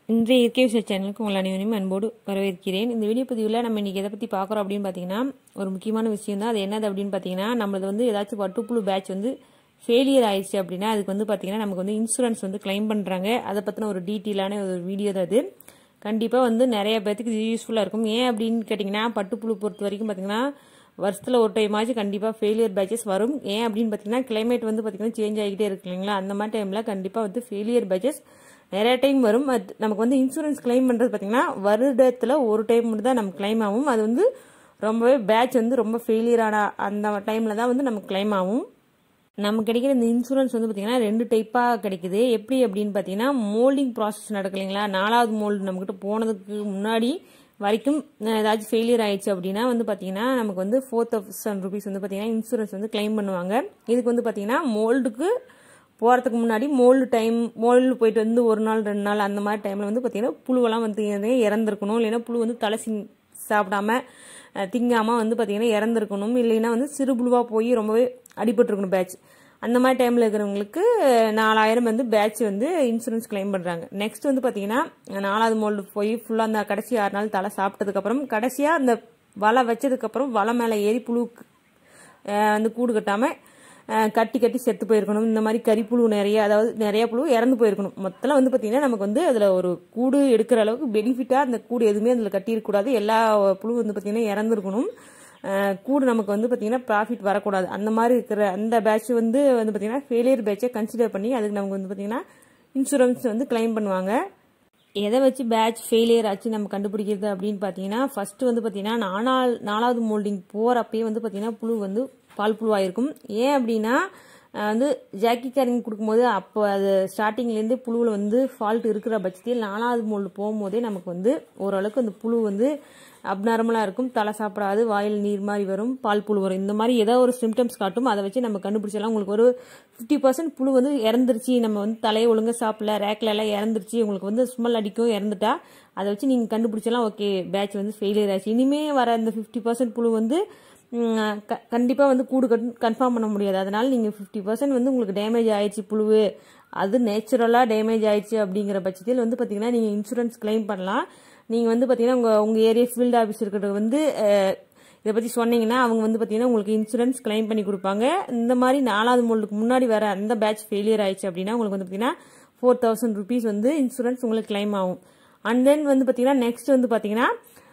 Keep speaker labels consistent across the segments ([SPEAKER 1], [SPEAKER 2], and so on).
[SPEAKER 1] இன்றைய இயற்கை விஷய சேனலுக்கு உங்கள் அனைவரையும் அன்போடு வரவேற்கிறேன். இந்த வீடியோ பதிவில் நம்ம இன்னைக்கு எதை பற்றி பார்க்குறோம் அப்படின்னு பார்த்தீங்கன்னா, ஒரு முக்கியமான விஷயம் தான். அது என்னது அப்படின்னு பார்த்தீங்கன்னா, நம்மளது வந்து ஏதாச்சும் பட்டுப்புழு பேட்ச் வந்து ஃபெயிலியர் ஆயிடுச்சு அப்படின்னா அதுக்கு வந்து பார்த்தீங்கன்னா நமக்கு வந்து இன்சூரன்ஸ் வந்து கிளைம் பண்ணுறாங்க. அதை பற்றின ஒரு டீட்டெயிலான ஒரு வீடியோ தான் அது. கண்டிப்பாக வந்து நிறைய பேருக்கு இது யூஸ்ஃபுல்லாக இருக்கும். ஏன் அப்படின்னு கேட்டிங்கன்னா, பட்டுப்புழு பொறுத்த வரைக்கும் பார்த்தீங்கன்னா வருஷத்தில் ஒரு டைமாச்சும் கண்டிப்பாக ஃபெயிலியர் பேட்சஸ் வரும். ஏன் அப்படின்னு பார்த்தீங்கன்னா, கிளைமேட் வந்து பார்த்தீங்கன்னா சேஞ்ச் ஆகிக்கிட்டே இருக்கு இல்லைங்களா. அந்த மாதிரி டைமில் கண்டிப்பாக வந்து ஃபெயிலியர் பேட்சஸ் நிறைய டைம் வரும். அது நமக்கு வந்து இன்சூரன்ஸ் கிளைம் பண்ணுறது பார்த்தீங்கன்னா வருடத்தில் ஒரு டைம் மட்டும் தான் நமக்கு கிளைம் ஆகும். அது வந்து ரொம்பவே பேட்ச் வந்து ரொம்ப ஃபெயிலியர் ஆன அந்த டைமில் தான் வந்து நமக்கு கிளைம் ஆகும். நமக்கு கிடைக்கிற இந்த இன்சூரன்ஸ் வந்து பார்த்தீங்கன்னா 2 டைப்பாக கிடைக்குது. எப்படி அப்படின்னு பார்த்தீங்கன்னா, மோல்டிங் ப்ராசஸ் நடக்கு இல்லைங்களா. 4வது மோல்டு நம்மக்கிட்ட போனதுக்கு முன்னாடி வரைக்கும் ஏதாச்சும் ஃபெயிலியர் ஆயிடுச்சு அப்படின்னா வந்து பார்த்தீங்கன்னா நமக்கு வந்து 4000 rupees வந்து பார்த்தீங்கன்னா இன்சூரன்ஸ் வந்து கிளைம் பண்ணுவாங்க. இதுக்கு வந்து பார்த்தீங்கன்னா மோல்டுக்கு போகிறதுக்கு முன்னாடி மோல்டு போயிட்டு வந்து ஒரு நாள் 2 நாள் அந்த மாதிரி டைமில் வந்து பார்த்தீங்கன்னா புழுவெல்லாம் வந்து இறந்துருக்கணும். இல்லைன்னா புழு வந்து தலை சாப்பிடாம திங்காமல் வந்து பார்த்தீங்கன்னா இறந்துருக்கணும். இல்லைன்னா வந்து சிறு புழுவாக போய் ரொம்பவே அடிபட்டுருக்கணும் பேட்ச். அந்த மாதிரி டைமில் இருக்கிறவங்களுக்கு 4000 வந்து பேட்ச் வந்து இன்சூரன்ஸ் கிளைம் பண்ணுறாங்க. நெக்ஸ்ட் வந்து பார்த்தீங்கன்னா 4வது மோல்டு போய் ஃபுல்லாக அந்த கடைசி 6 நாள் தலை சாப்பிட்டதுக்கப்புறம் கடைசியாக அந்த வலை வச்சதுக்கப்புறம் வலை மேலே ஏறி புழுவுக்கு வந்து கூடு கட்டாமல் கட்டி செத்து போயிருக்கணும். இந்த மாதிரி கறிப்புழு நிறைய புழு இறந்து போயிருக்கணும். மொத்தம் வந்து பார்த்தீங்கன்னா நமக்கு வந்து அதில் ஒரு கூடு எடுக்கிற அளவுக்கு பெனிஃபிட்டாக அந்த கூடு எதுவுமே அதில் கட்டியிருக்கக்கூடாது. எல்லா புழு வந்து பார்த்தீங்கன்னா இறந்துருக்கணும். கூடு நமக்கு வந்து பார்த்தீங்கன்னா ப்ராஃபிட் வரக்கூடாது. அந்த மாதிரி இருக்கிற அந்த பேட்ச் வந்து பார்த்தீங்கன்னா ஃபெயிலியர் பேட்சை கன்சிடர் பண்ணி அதுக்கு நமக்கு வந்து பார்த்தீங்கன்னா இன்சூரன்ஸ் வந்து கிளைம் பண்ணுவாங்க. எதை வச்சு பேட்ச் ஃபெயிலியர் ஆச்சு நம்ம கண்டுபிடிக்கிறது அப்படின்னு பார்த்தீங்கன்னா, ஃபர்ஸ்ட் வந்து பார்த்தீங்கன்னா 4வது மோல்டிங் போகிறப்பயே வந்து பார்த்தீங்கன்னா புழு வந்து பால் புழுவாயிருக்கும். ஏன் அப்படின்னா வந்து ஜாக்கி கேரிங் கொடுக்கும்போது அப்போ அது ஸ்டார்டிங்லேருந்து புழுவில் வந்து ஃபால்ட் இருக்கிற பட்சத்தில் 4வது மோல்டு போகும்போதே நமக்கு வந்து ஓரளவுக்கு அந்த புழு வந்து அப்நார்மலாக இருக்கும். தலை சாப்பிடாது, வாயில் நீர் மாதிரி வரும், பால் புழு வரும். இந்த மாதிரி ஏதோ ஒரு சிம்டம்ஸ் காட்டும். அதை வச்சு நம்ம கண்டுபிடிச்சலாம். உங்களுக்கு ஒரு 50% புழு வந்து இறந்துருச்சு, நம்ம வந்து தலையை ஒழுங்காக சாப்பிடல, ரேக்கில் எல்லாம் இறந்துருச்சு, உங்களுக்கு வந்து ஸ்மெல் அடிக்கும், இறந்துட்டா அதை வச்சு நீங்கள் கண்டுபிடிச்சலாம். ஓகே, பேட்ச் வந்து ஃபெயிலியர் ஆச்சு. இனிமேல் வர அந்த 50% புழு வந்து கண்டிப்பாக வந்து கூடு கன்ஃபார்ம் பண்ண முடியாது. அதனால நீங்கள் 50% வந்து உங்களுக்கு டேமேஜ் ஆயிடுச்சு புழு, அது நேச்சுரலாக டேமேஜ் ஆயிடுச்சு அப்படிங்கிற பட்சத்தில் வந்து பார்த்தீங்கன்னா நீங்கள் இன்சூரன்ஸ் கிளைம் பண்ணலாம். நீங்கள் வந்து பார்த்தீங்கன்னா உங்கள் ஏரியா ஃபீல்டு ஆஃபீஸ் இருக்கிறது வந்து இதை பற்றி சொன்னீங்கன்னா அவங்க வந்து பார்த்தீங்கன்னா உங்களுக்கு இன்சூரன்ஸ் கிளைம் பண்ணி கொடுப்பாங்க. இந்த மாதிரி 4வது மோல்டுக்கு முன்னாடி வர அந்த பேட்ச் ஃபெயிலியர் ஆயிடுச்சு அப்படின்னா உங்களுக்கு வந்து பார்த்தீங்கன்னா 4000 rupees வந்து இன்சூரன்ஸ் உங்களுக்கு கிளைம் ஆகும். அண்ட் தென் வந்து பார்த்தீங்கன்னா நெக்ஸ்ட் வந்து பார்த்தீங்கன்னா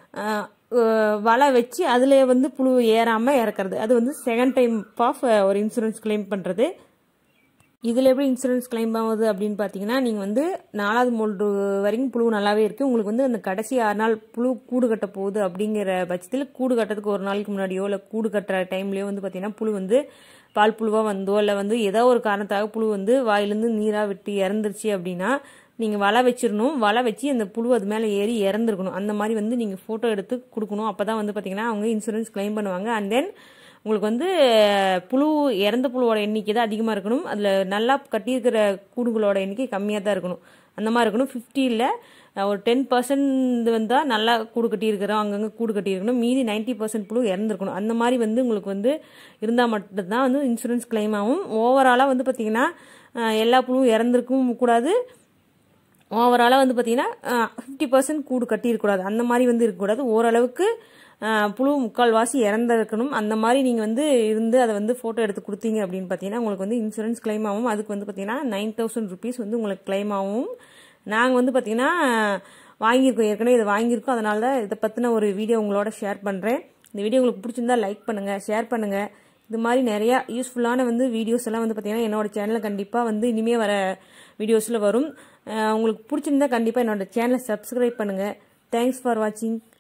[SPEAKER 1] வலை வச்சு அதில் வந்து புழு ஏறாமல் இறக்குறது. அது வந்து செகண்ட் டைம் ஆஃப் ஒரு இன்சூரன்ஸ் கிளைம் பண்ணுறது. இதில் எப்படி இன்சூரன்ஸ் கிளைம் ஆகுது அப்படின்னு பார்த்தீங்கன்னா, நீங்கள் வந்து 4வது மோல்டு வரைக்கும் புழு நல்லாவே இருக்குது. உங்களுக்கு வந்து அந்த கடைசி 6 நாள் புழு கூடு கட்ட போகுது அப்படிங்கிற பட்சத்தில் கூடு கட்டுறதுக்கு ஒரு நாளைக்கு முன்னாடியோ இல்லை கூடு கட்டுற டைம்லேயோ வந்து பார்த்தீங்கன்னா புழு வந்து பால் புழுவாக வந்தோ இல்லை வந்து ஏதோ ஒரு காரணத்தாக புழு வந்து வாயிலேருந்து நீராக விட்டு இறந்துருச்சு அப்படின்னா நீங்கள் வலை வச்சிடணும். வலை வச்சு அந்த புழு அது மேலே ஏறி இறந்துருக்கணும். அந்த மாதிரி வந்து நீங்கள் ஃபோட்டோ எடுத்து கொடுக்கணும். அப்போ தான் வந்து பார்த்தீங்கன்னா அவங்க இன்சூரன்ஸ் கிளைம் பண்ணுவாங்க. அண்ட் தென் உங்களுக்கு வந்து இறந்த புழுவோட எண்ணிக்கை தான் அதிகமாக இருக்கணும். அதில் நல்லா கட்டியிருக்கிற கூடுகளோட எண்ணிக்கை கம்மியாக தான் இருக்கணும். அந்த மாதிரி இருக்கணும். 50 இல்லை ஒரு 10% வந்தால் நல்லா கூடு கட்டியிருக்கிறோம், அங்கங்கே கூடு கட்டியிருக்கணும். மீதி 90% புழு இறந்துருக்கணும். அந்த மாதிரி வந்து உங்களுக்கு வந்து இருந்தால் மட்டும்தான் வந்து இன்சூரன்ஸ் கிளைம் ஆகும். ஓவராலாக வந்து பார்த்தீங்கன்னா எல்லா புழுவும் இறந்துருக்கவும் கூடாது, ஓவராலாக வந்து பார்த்தீங்கன்னா 50% கூடு கட்டியிருக்கூடாது, அந்த மாதிரி வந்து இருக்கக்கூடாது. ஓரளவுக்கு புழு முக்கால்வாசி இறந்துருக்கணும். அந்த மாதிரி நீங்கள் வந்து இருந்து அதை வந்து ஃபோட்டோ எடுத்து கொடுத்தீங்க அப்படின்னு பார்த்தீங்கன்னா உங்களுக்கு வந்து இன்சூரன்ஸ் கிளைம் ஆகும். அதுக்கு வந்து பார்த்தீங்கன்னா 9000 rupees வந்து உங்களுக்கு கிளைம் ஆகும். நாங்கள் வந்து பார்த்தீங்கன்னா வாங்கியிருக்கோம், ஏற்கனவே இதை வாங்கியிருக்கோம். அதனால தான் இதை பற்றின ஒரு வீடியோ உங்களோட ஷேர் பண்ணுறேன். இந்த வீடியோ உங்களுக்கு பிடிச்சிருந்தா லைக் பண்ணுங்கள், ஷேர் பண்ணுங்கள். இது மாதிரி நிறையா யூஸ்ஃபுல்லான வந்து வீடியோஸ் எல்லாம் வந்து பார்த்தீங்கன்னா என்னோட சேனலில் கண்டிப்பாக வந்து இனிமேல் வர வீடியோஸில் வரும். உங்களுக்கு பிடிச்சிருந்தா கண்டிப்பாக என்னோட சேனலை சப்ஸ்கிரைப் பண்ணுங்கள். தேங்க்ஸ் ஃபார் வாட்சிங்.